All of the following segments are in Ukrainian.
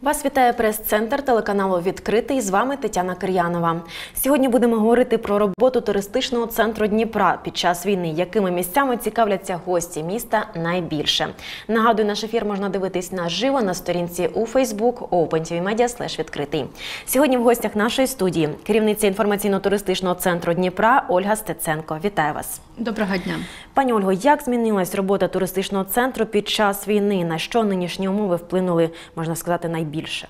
Вас вітає прес-центр телеканалу «Відкритий». З вами Тетяна Кир'янова. Сьогодні будемо говорити про роботу туристичного центру Дніпра під час війни, якими місцями цікавляться гості міста найбільше. Нагадую, наш ефір можна дивитись наживо на сторінці у Facebook OpenTVMedia/відкритий. Сьогодні в гостях нашої студії керівниця інформаційно-туристичного центру Дніпра Ольга Стеценко. Вітаю вас. Доброго дня. Пані Ольго, як змінилась робота туристичного центру під час війни? На що нинішні умови вплинули, можна сказати, найбільше?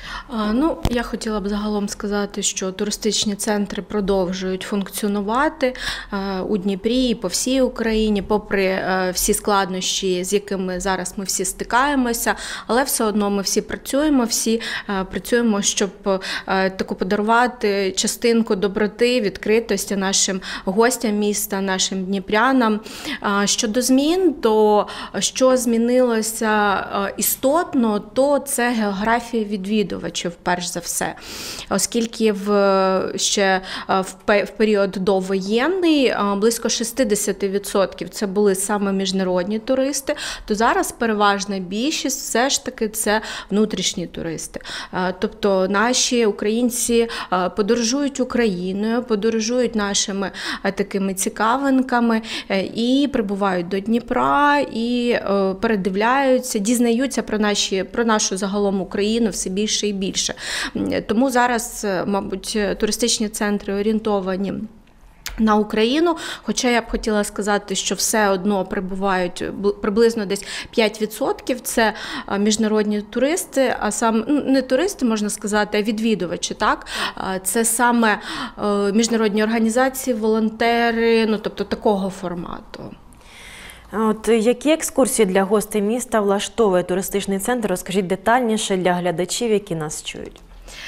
Я хотіла б загалом сказати, що туристичні центри продовжують функціонувати у Дніпрі і по всій Україні, попри всі складнощі, з якими зараз ми всі стикаємося, але все одно ми всі працюємо, щоб таку подарувати частинку доброти, відкритості нашим гостям міста, нашим дніпрянам. Щодо змін, то що змінилося істотно, то це географія відвідувачів, перш за все. Оскільки ще в період довоєнний близько 60% це були саме міжнародні туристи, то зараз переважна більшість все ж таки це внутрішні туристи. Тобто наші українці подорожують Україною, подорожують нашими такими цікавинками і прибувають до Дніпра, і передивляються, дізнаються про нашу загалом Україну все більше і більше. Тому зараз, мабуть, туристичні центри орієнтовані на Україну, хоча я б хотіла сказати, що все одно прибувають приблизно десь 5% це міжнародні туристи, а саме не туристи, можна сказати, а відвідувачі, так? Це саме міжнародні організації, волонтери, тобто такого формату. От які екскурсії для гостей міста влаштовує туристичний центр? Розкажіть детальніше для глядачів, які нас чують.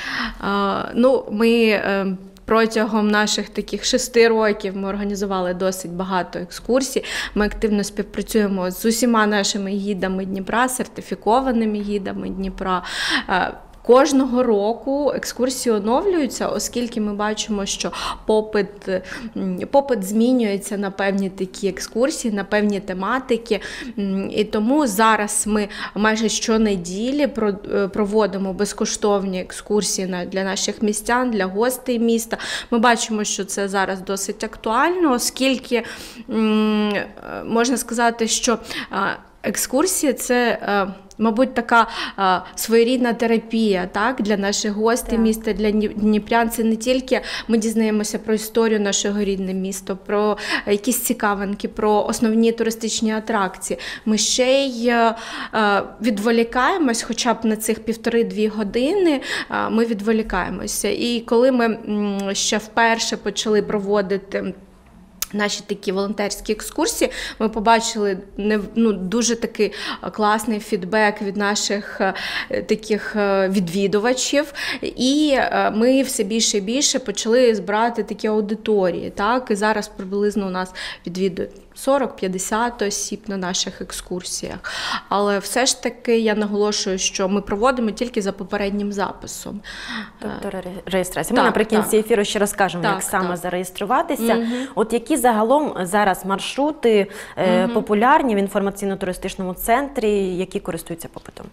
Ми протягом наших таких 6 років ми організували досить багато екскурсій. Ми активно співпрацюємо з усіма нашими гідами Дніпра, сертифікованими гідами Дніпра. Кожного року екскурсії оновлюються, оскільки ми бачимо, що попит змінюється на певні такі екскурсії, на певні тематики. І тому зараз ми майже щонеділі проводимо безкоштовні екскурсії для наших містян, для гостей міста. Ми бачимо, що це зараз досить актуально, оскільки можна сказати, що екскурсії – це, мабуть, така своєрідна терапія, так, для наших гостей міста, для дніпрян. Це не тільки ми дізнаємося про історію нашого рідного міста, про якісь цікавинки, про основні туристичні атракції. Ми ще й відволікаємось, хоча б на цих 1,5-2 години ми відволікаємося. І коли ми ще вперше почали проводити наші такі волонтерські екскурсії, ми побачили дуже такий класний фідбек від наших таких відвідувачів, і ми все більше і більше почали збирати такі аудиторії. Так? І зараз приблизно у нас відвідують 40-50 осіб на наших екскурсіях. Але все ж таки я наголошую, що ми проводимо тільки за попереднім записом. Тобто реєстрація. Ми наприкінці ефіру ще розкажемо, як саме зареєструватися. От які загалом зараз маршрути популярні в інформаційно-туристичному центрі, які користуються попитом?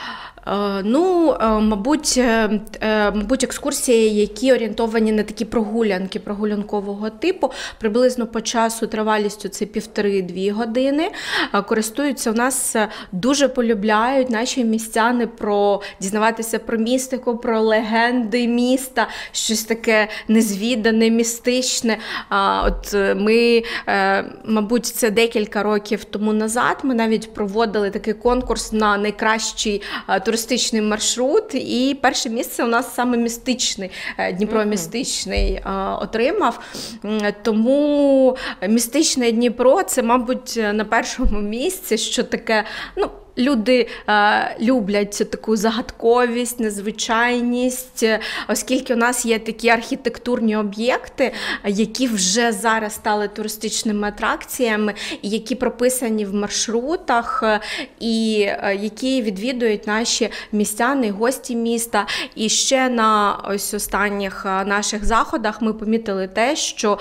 Мабуть, екскурсії, які орієнтовані на такі прогулянки прогулянкового типу, приблизно по часу, тривалістю це 1,5-2 години, користуються у нас, дуже полюбляють наші містяни дізнаватися про містику, про легенди міста, щось таке незвідане, містичне. Ми, мабуть, це декілька років тому назад, ми навіть проводили такий конкурс на найкращий туристичний маршрут, і перше місце у нас саме містичний, Дніпро-містичний отримав. Тому містичне Дніпро – це, мабуть, на першому місці, що таке, люди люблять таку загадковість, незвичайність, оскільки у нас є такі архітектурні об'єкти, які вже зараз стали туристичними атракціями, і які прописані в маршрутах, і які відвідують наші містяни, гості міста. І ще на ось останніх наших заходах ми помітили те, що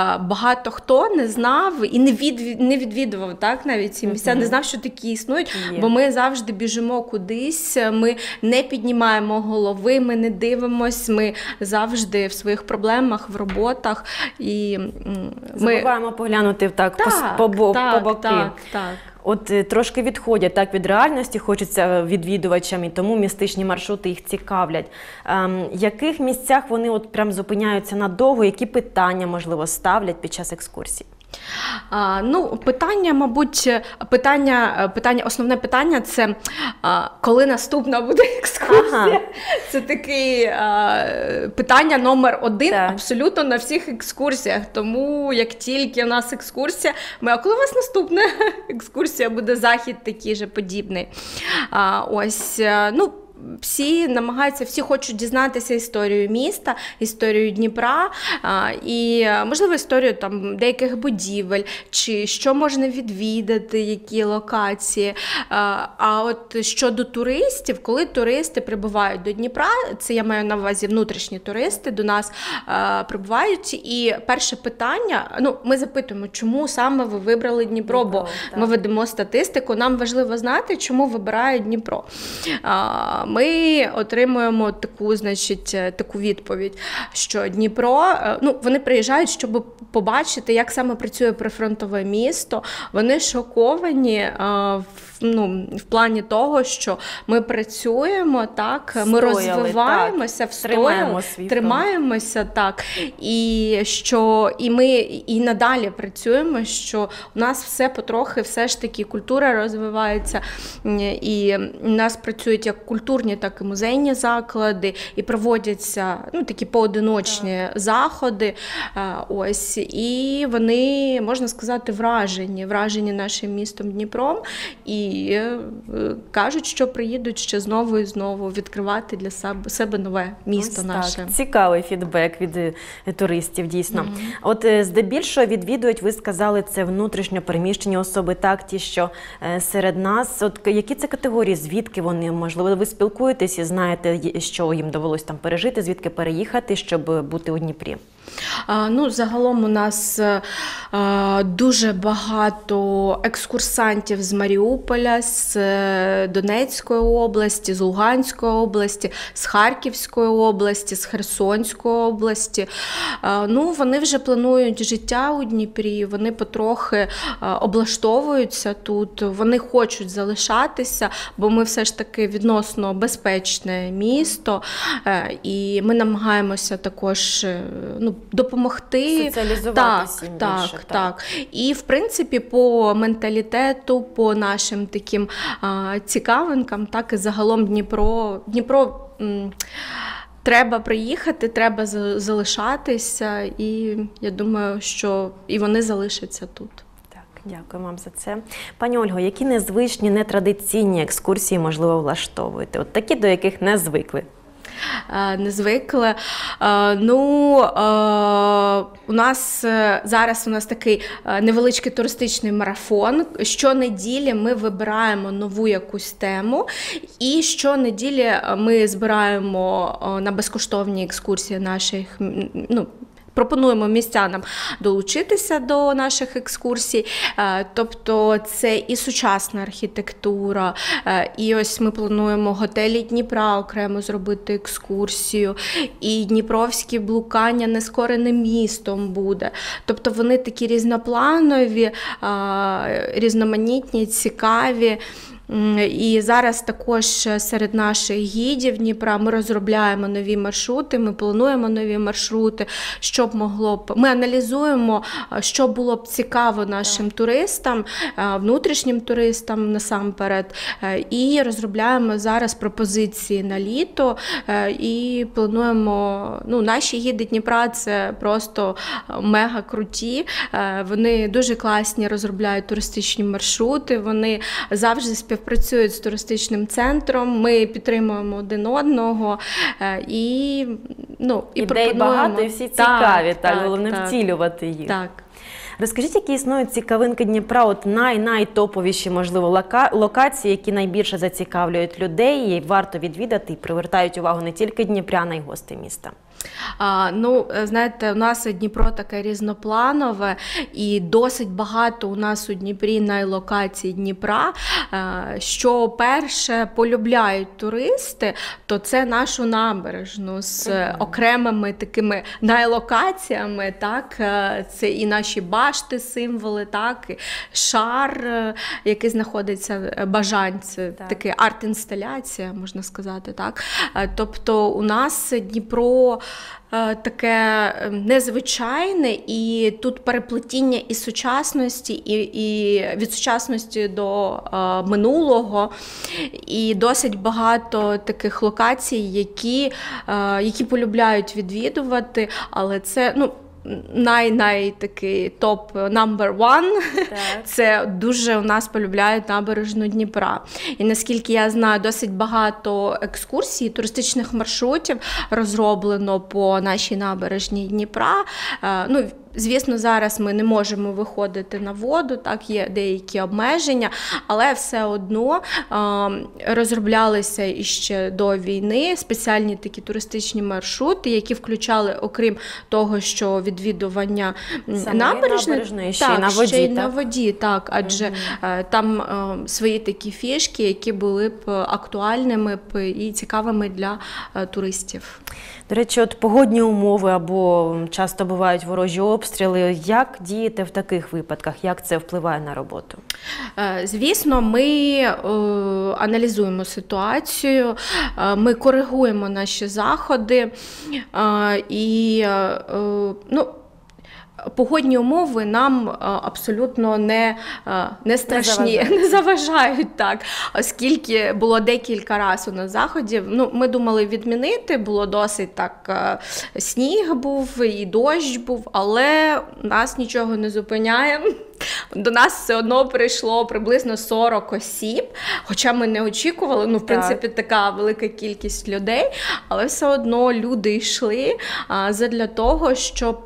багато хто не знав і не відвідував, так, навіть ці місця, не знав, що такі існують. бо ми завжди біжимо кудись, ми не піднімаємо голови, ми не дивимось, ми завжди в своїх проблемах, в роботах. І забуваємо поглянути по боки. Так. От трошки відходять від реальності, хочеться відвідувачам, і тому містичні маршрути їх цікавлять. В яких місцях вони от прям зупиняються надовго, які питання, можливо, ставлять під час екскурсій? Питання, мабуть, основне питання – це коли наступна буде екскурсія. Ага. Це таке питання номер один абсолютно на всіх екскурсіях. Тому як тільки у нас екскурсія, а коли у вас наступна екскурсія буде, захід такий же подібний. Всі намагаються, всі хочуть дізнатися історію міста, історію Дніпра і, можливо, історію деяких будівель, чи що можна відвідати, які локації. А от щодо туристів, коли туристи прибувають до Дніпра, це я маю на увазі внутрішні туристи до нас прибувають, і перше питання, ми запитуємо, чому саме ви вибрали Дніпро, бо ми ведемо статистику, нам важливо знати, чому вибирають Дніпро. Ми отримуємо таку відповідь, що Дніпро, вони приїжджають, щоб побачити, як саме працює прифронтове місто. Вони шоковані в плані того, що ми працюємо, ми розвиваємося, тримаємося, і ми і надалі працюємо, що у нас все потрохи, все ж таки культура розвивається, і у нас працюють як культурні, так і музейні заклади, і проводяться такі поодиночні заходи. І вони, можна сказати, вражені нашим містом Дніпром, і кажуть, що приїдуть ще знову і знову відкривати для себе нове місто наше. Так. Цікавий фідбек від туристів, дійсно. От здебільшого відвідують, ви сказали, це внутрішньо переміщені особи, ті, що серед нас. От які це категорії, звідки вони, можливо, ви спілкуєтесь і знаєте, що їм довелось там пережити, звідки переїхати, щоб бути у Дніпрі? Загалом у нас дуже багато екскурсантів з Маріуполя, з Донецької області, з Луганської області, з Харківської області, з Херсонської області. Вони вже планують життя у Дніпрі, вони потрохи облаштовуються тут, вони хочуть залишатися, бо ми все ж таки відносно безпечне місто, і ми намагаємося також допомогти. Соціалізуватися більше. Так. І, в принципі, по менталітету, по нашим таким цікавинкам, так і загалом Дніпро треба приїхати, треба залишатися, і я думаю, що і вони залишаться тут. Дякую вам за це. Пані Ольго, які незвичні, нетрадиційні екскурсії, можливо, влаштовуєте? От такі, до яких не звикли? Не звикли. У нас зараз такий невеличкий туристичний марафон. Щонеділі ми вибираємо нову якусь тему, і щонеділі ми збираємо на безкоштовні екскурсії наших, пропонуємо містянам долучитися до наших екскурсій, тобто це і сучасна архітектура, і ось ми плануємо готелі Дніпра окремо зробити екскурсію, і дніпровські блукання нескореним містом буде. Тобто вони такі різнопланові, різноманітні, цікаві. І зараз також серед наших гідів Дніпра ми розробляємо нові маршрути, ми плануємо нові маршрути, ми аналізуємо, що було б цікаво нашим туристам, внутрішнім туристам насамперед, і розробляємо зараз пропозиції на літо, і плануємо, наші гіди Дніпра це просто мега круті, вони дуже класні, розробляють туристичні маршрути, вони завжди співпрацюють з туристичним центром, ми підтримуємо один одного і ідей багато і всі цікаві, головне втілювати їх. Так. Розкажіть, які існують цікавинки Дніпра, от найтоповіші, можливо, локації, які найбільше зацікавлюють людей і варто відвідати і привертають увагу не тільки дніпрян, а й гостей міста? Ну, знаєте, у нас Дніпро таке різнопланове, і досить багато у нас у Дніпрі найлокацій Дніпра. Що перше полюбляють туристи, то це нашу набережну з окремими такими найлокаціями, так, це і наші башти, символи, так, і шар, який знаходиться, Бажань, це таке арт-інсталяція, можна сказати, так. Тобто у нас Дніпро таке незвичайне, і тут переплетіння і сучасності, і від сучасності до минулого, і досить багато таких локацій, які полюбляють відвідувати, але це, ну, най такий топ number one. Це дуже у нас полюбляють набережну Дніпра. І наскільки я знаю, досить багато екскурсій, туристичних маршрутів розроблено по нашій набережній Дніпра. Ну, звісно, зараз ми не можемо виходити на воду, так, є деякі обмеження, але все одно розроблялися іще до війни спеціальні такі туристичні маршрути, які включали, окрім того, що відвідування набережної, ще й на воді, ще й на воді, так, адже там свої такі фішки, які були б актуальними б і цікавими для туристів. До речі, от погодні умови або часто бувають ворожі обстріли. Як діяти в таких випадках? Як це впливає на роботу? Звісно, ми аналізуємо ситуацію, ми коригуємо наші заходи і, ну, погодні умови нам абсолютно не страшні, не заважають, так, оскільки було декілька разів на заходів. Ну, ми думали відмінити, було досить так, сніг був і дощ був, але нас нічого не зупиняє. До нас все одно прийшло приблизно 40 осіб, хоча ми не очікували, ну, в принципі, така велика кількість людей, але все одно люди йшли задля того, щоб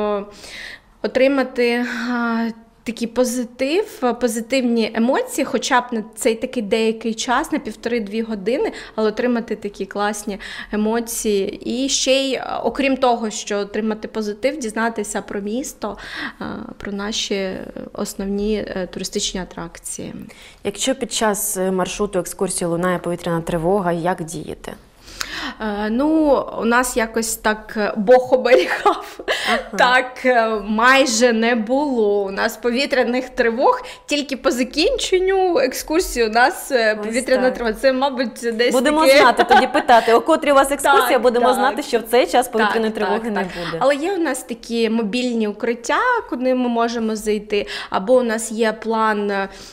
отримати такий позитивні емоції, хоча б на цей такий деякий час, на 1,5-2 години, але отримати такі класні емоції. І ще й, окрім того, що отримати позитив, дізнатися про місто, про наші основні туристичні атракції. Якщо під час маршруту екскурсії лунає повітряна тривога, як діяти? Ну, у нас якось так Бог оберігав, так майже не було. У нас повітряних тривог, тільки по закінченню екскурсії у нас повітряна тривога. Це, мабуть, десь будемо таке... знати, тоді питати, о котрій у вас екскурсія, будемо знати, що в цей час повітряної тривоги не буде. Але є у нас такі мобільні укриття, куди ми можемо зайти, або у нас є план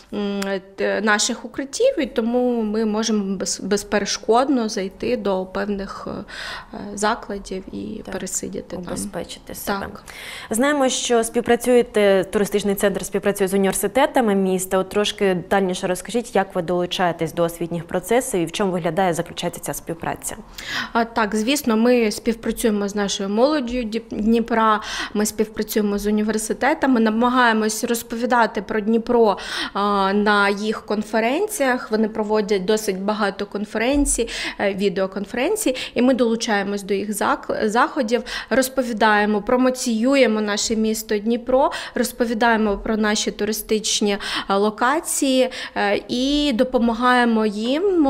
наших укриттів, і тому ми можемо безперешкодно зайти до певних закладів і пересидіти там. Убезпечити себе. Так. Знаємо, що туристичний центр співпрацює з університетами міста. От трошки детальніше розкажіть, як ви долучаєтесь до освітніх процесів і в чому заключається ця співпраця? Так, звісно, ми співпрацюємо з нашою молоддю Дніпра, ми співпрацюємо з університетами, намагаємось розповідати про Дніпро на їх конференціях. Вони проводять досить багато конференцій, відеоконференцій, і ми долучаємось до їх заходів, розповідаємо, промоціюємо наше місто Дніпро, розповідаємо про наші туристичні локації і допомагаємо їм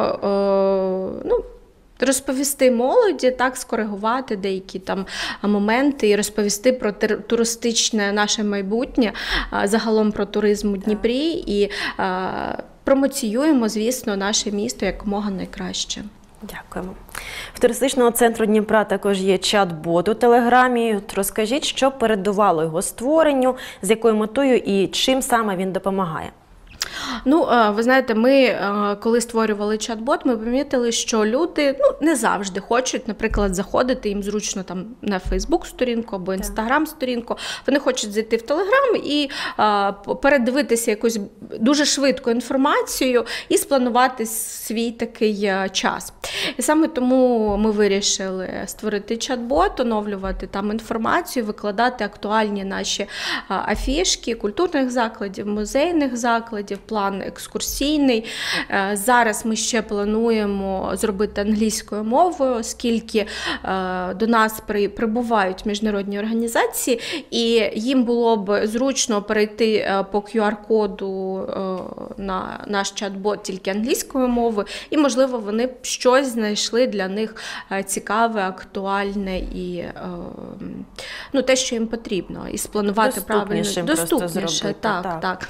розповісти молоді, так, скоригувати деякі там моменти і розповісти про туристичне наше майбутнє, загалом про туризм у Дніпрі і промоціюємо, звісно, наше місто якомога найкраще. Дякуємо. В туристичного центру Дніпра також є чат-бот у Телеграмі. От розкажіть, що передувало його створенню, з якою метою і чим саме він допомагає? Ну, ви знаєте, ми, коли створювали чат-бот, ми помітили, що люди не завжди хочуть, наприклад, заходити, їм зручно там на Фейсбук-сторінку або Інстаграм-сторінку. Вони хочуть зайти в Телеграм і передивитися якусь дуже швидку інформацію і спланувати свій такий час. І саме тому ми вирішили створити чат-бот, оновлювати там інформацію, викладати актуальні наші афішки культурних закладів, музейних закладів, план план екскурсійний. Зараз ми ще плануємо зробити англійською мовою, оскільки до нас прибувають міжнародні організації, і їм було б зручно перейти по QR-коду на наш чат-бот тільки англійською мовою, і, можливо, вони б щось знайшли для них цікаве, актуальне і те, що їм потрібно, і спланувати правильно. Доступніше, так.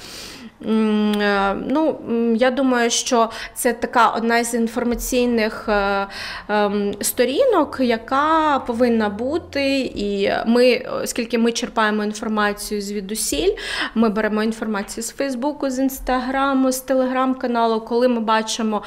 Я думаю, що це така одна із інформаційних сторінок, яка повинна бути, і ми, оскільки ми черпаємо інформацію звідусіль, ми беремо інформацію з Фейсбуку, з Інстаграму, з Телеграм-каналу, коли ми бачимо,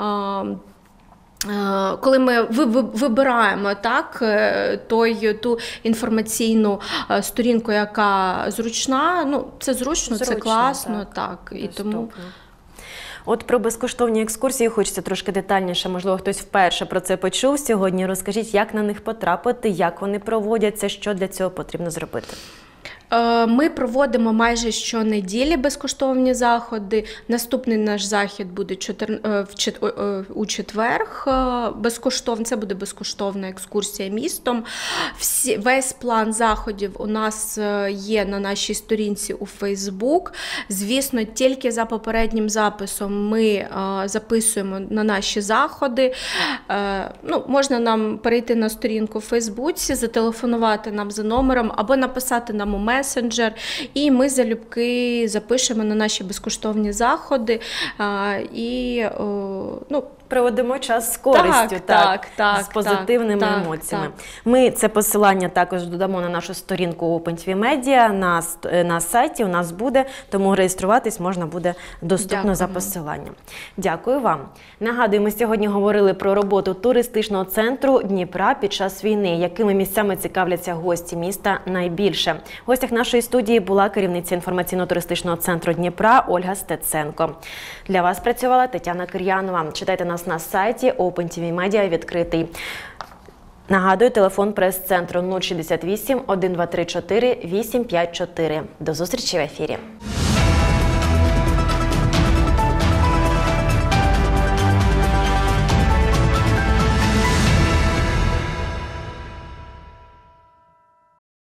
коли ми вибираємо ту інформаційну сторінку, яка зручна, це зручно, це класно, так. І тому... От про безкоштовні екскурсії хочеться трошки детальніше, можливо, хтось вперше про це почув сьогодні. Розкажіть, як на них потрапити, як вони проводяться, що для цього потрібно зробити? Ми проводимо майже щонеділі безкоштовні заходи. Наступний наш захід буде у четвер. Це буде безкоштовна екскурсія містом. Весь план заходів у нас є на нашій сторінці у Facebook. Звісно, тільки за попереднім записом ми записуємо на наші заходи. Можна нам перейти на сторінку у Фейсбуці, зателефонувати нам за номером або написати нам у месенджер, і ми залюбки запишемо на наші безкоштовні заходи і проводимо час з користю, з позитивними емоціями. Ми це посилання також додамо на нашу сторінку Open TV Media, на сайті у нас буде, тому реєструватись можна буде доступно за посиланням. Дякую вам. Нагадую, ми сьогодні говорили про роботу туристичного центру Дніпра під час війни, якими місцями цікавляться гості міста найбільше. В гостях нашої студії була керівниця інформаційно-туристичного центру Дніпра Ольга Стеценко. Для вас працювала Тетяна Кир'янова. Читайте нас на сайті Open TV Media відкритий. Нагадую, телефон прес-центру 068 1234 854. До зустрічі в ефірі.